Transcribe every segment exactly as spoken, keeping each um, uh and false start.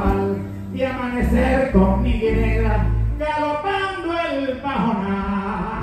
carnaval y amanecer con mi guinea galopando el pajonal.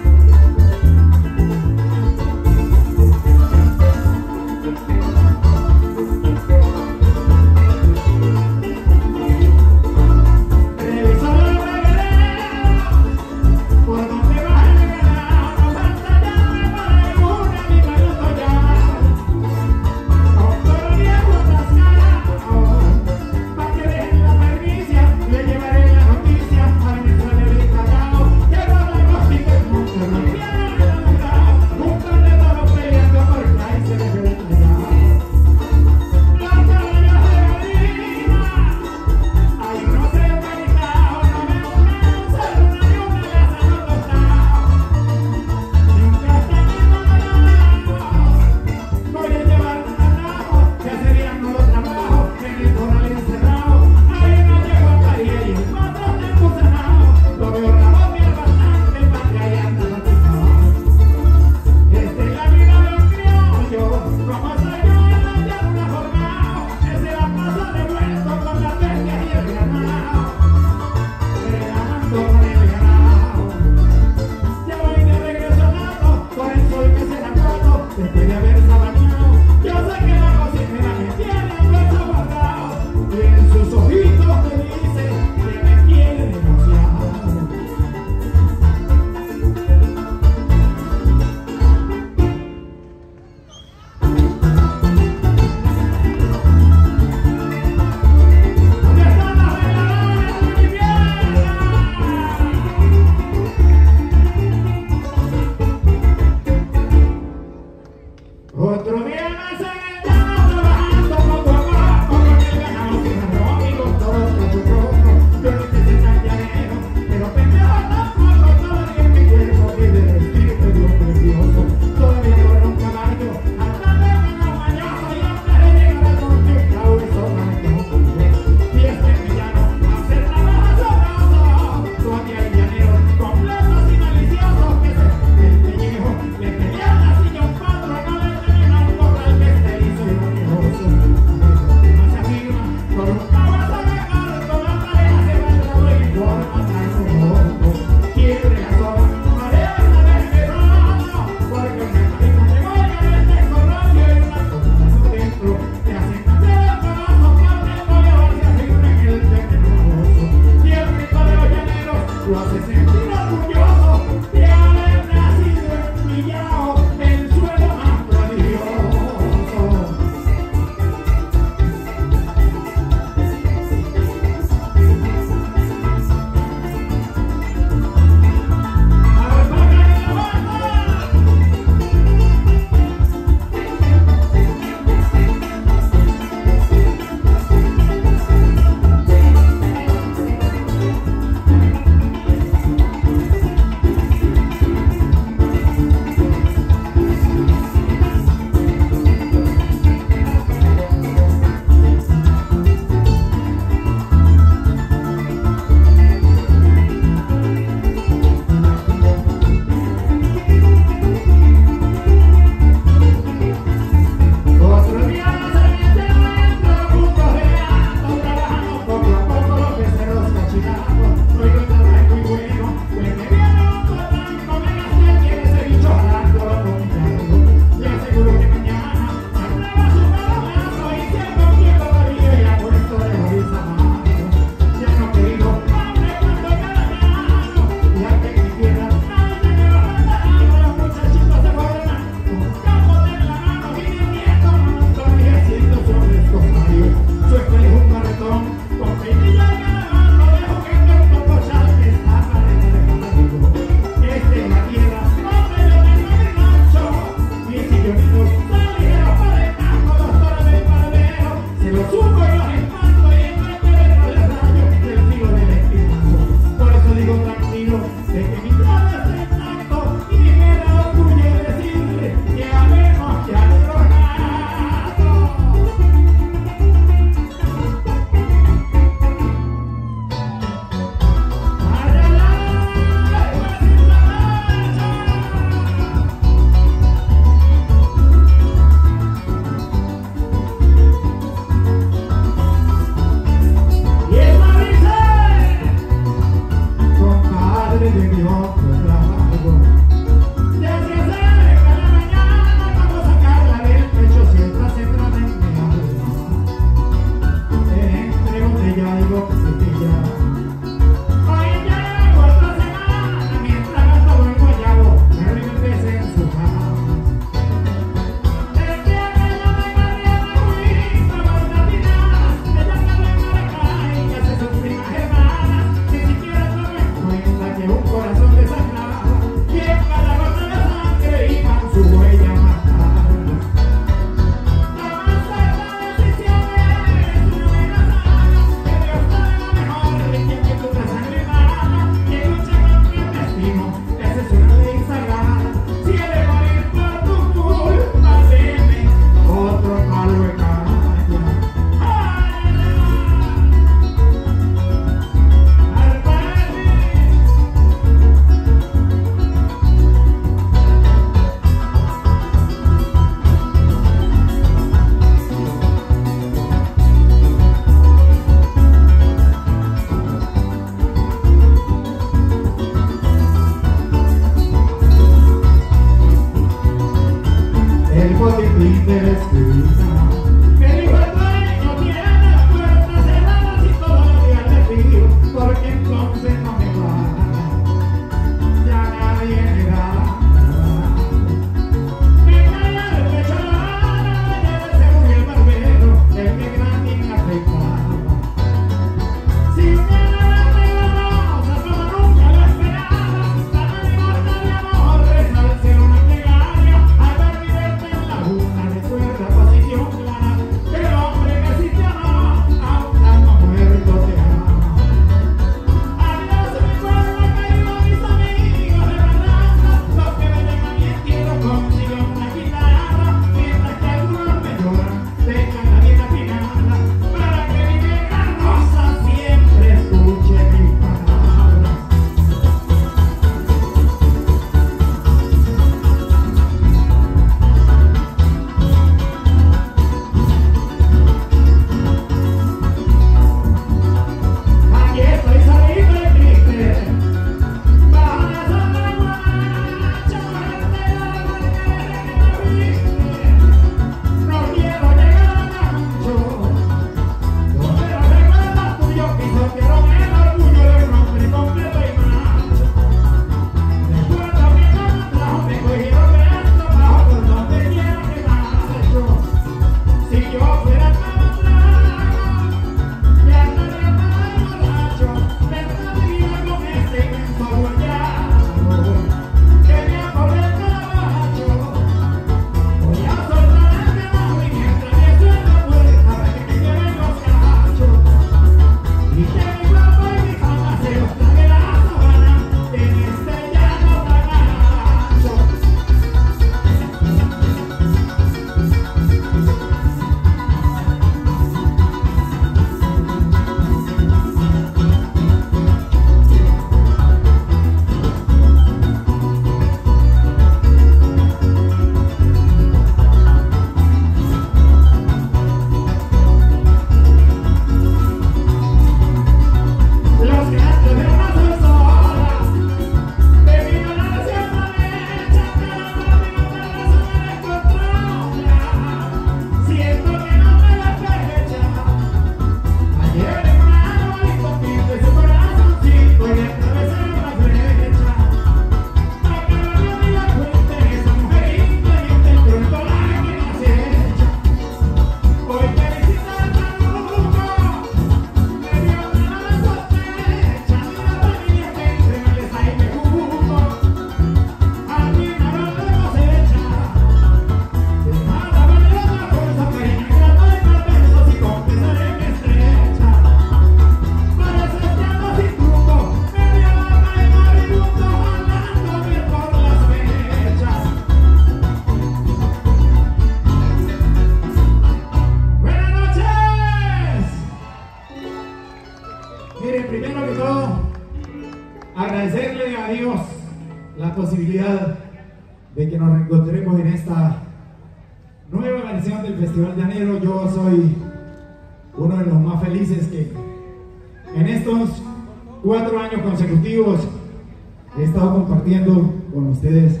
a Dios la posibilidad de que nos reencontremos en esta nueva versión del Festival Llanero. Yo soy uno de los más felices que en estos cuatro años consecutivos he estado compartiendo con ustedes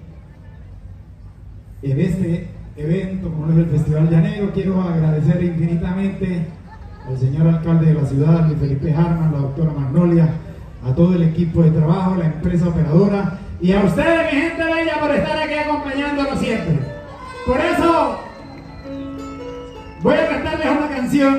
en este evento como es el Festival Llanero. Quiero agradecer infinitamente al señor alcalde de la ciudad, Luis Felipe Harman, la doctora Magnolia, a todo el equipo de trabajo, la empresa operadora y a ustedes, mi gente bella, por estar aquí acompañándonos siempre. Por eso voy a cantarles una canción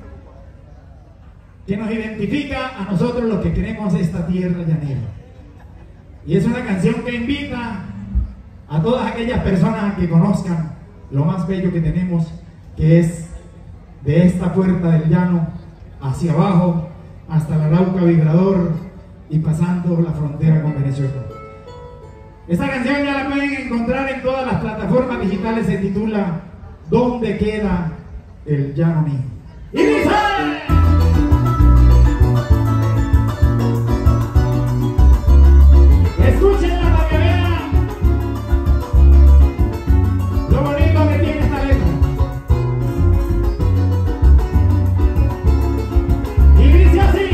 que nos identifica a nosotros los que queremos esta tierra llanera. Y es una canción que invita a todas aquellas personas que conozcan lo más bello que tenemos, que es de esta puerta del llano hacia abajo hasta el Arauca Vibrador y pasando la frontera con Venezuela. Esta canción ya la pueden encontrar en todas las plataformas digitales. Se titula ¿Dónde queda el llano mío? ¡Y dice! Escúchenla para que vean lo bonito que tiene esta letra. Y dice así: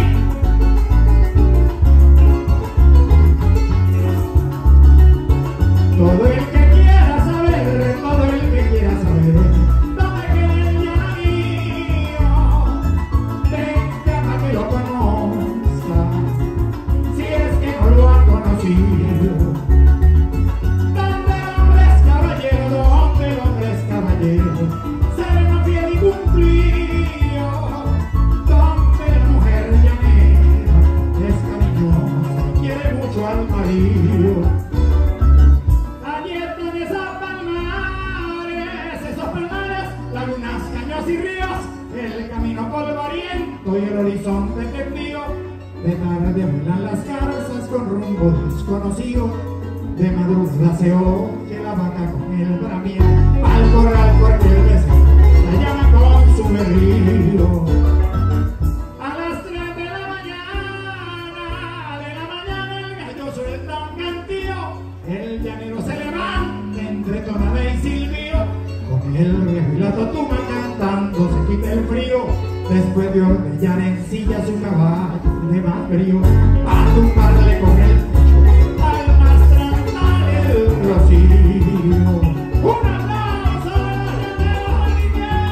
todo el que quiera saber, todo el que quiera saber dónde queda el llano mío, venga para que lo conozca, si es que no lo ha conocido. Donde el hombre es caballero, donde el hombre es caballero, sereno, fiel y cumplido, donde la mujer llanera es cariñosa y quiere mucho al marido. Lagunas, caños y ríos, el camino polvoriento y el horizonte que frío. De tarde vuelan las garzas con rumbo desconocido, de madrugada se oye la vaca con el bramido, al corral porque el vecino la llama con su berrío. A las tres de la mañana, de la mañana el gallo suelta un cantillo, el llanero se levanta entre tonada y silbío. Con el viejo y la totuma cantando se quita el frío, después de ordeñar en silla su caballo de magrío, a tumbarle con el pecho al más trantal el rocío. ¡Un aplauso a la gente boliviana!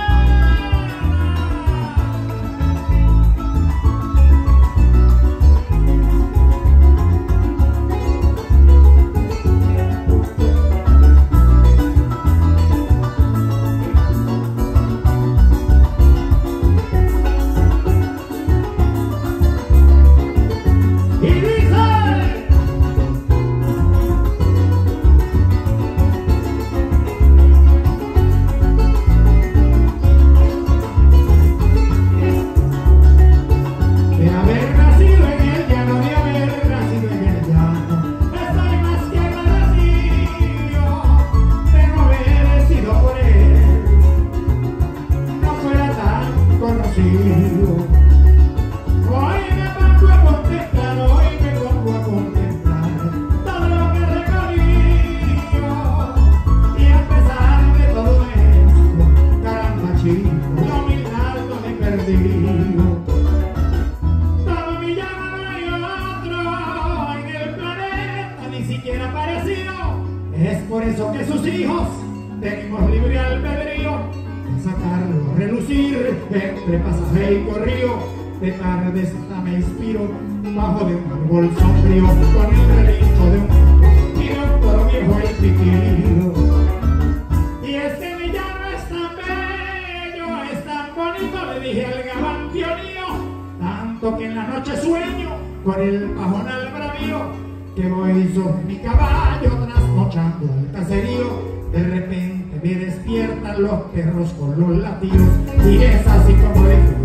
Es por eso que sus hijos tenemos libre albedrío de sacarlo a relucir entre pasaje y corrío. De tarde hasta me inspiro bajo de un árbol sombrío, con el relincho de un y de un toro viejo y piquillo. Y este mi llano es tan bello, es tan bonito, le dije al gabán pionío, tanto que en la noche sueño con el pajón al bravío, que voy sobre mi caballo trasnochando al caserío. De repente me despiertan los perros con los latidos y es así como le